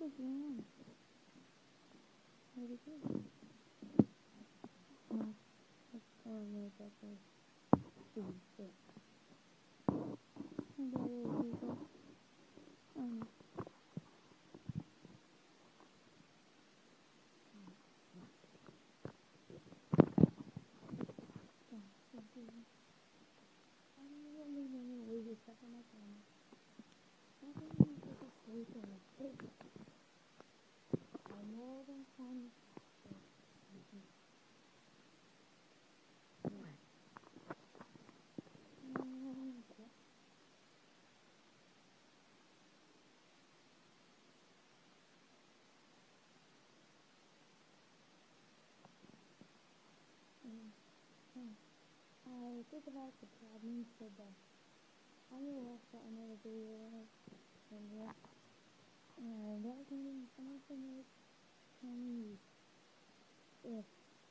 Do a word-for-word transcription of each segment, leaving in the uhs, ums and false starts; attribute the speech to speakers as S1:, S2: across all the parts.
S1: was wrong? Where'd it go? Oh, that's, oh no, that's a student. There. And there you go. Um. I think about the problems for the I'm gonna watch that another video and yeah. And that was meaning someone can make tell me if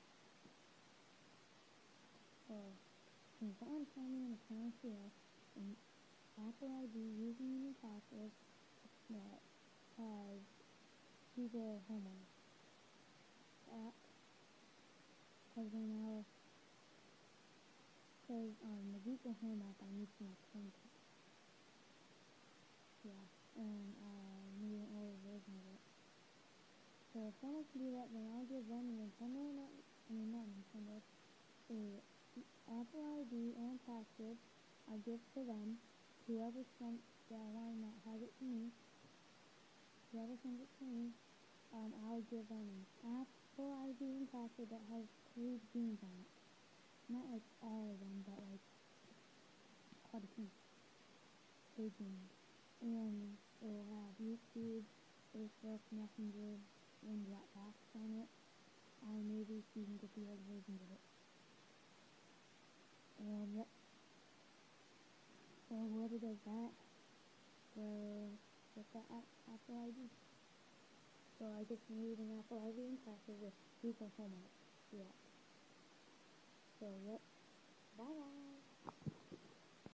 S1: or can someone tell me in the comments below an Apple I D using the password that has Google Homeowner app because right now because um the Google Home app I need some content. Yeah, and I need an older version of it. So if someone can do that, then I'll give them a Nintendo, not, I mean not Nintendo, a Apple I D and password. I'll give to them. Whoever sent that one that has it to me, whoever sends it to me, um, I'll give them an Apple I D and password that has three games on it. Not like all of them, but like quite a few. Three games. And it will have YouTube, Facebook, Messenger, and Dropbox on it. And maybe you can get the old version of it. And yep. So whoever does that will get that Apple I D. So I just need an Apple I D and password with Google Home on it. Yeah. So yep. Bye bye.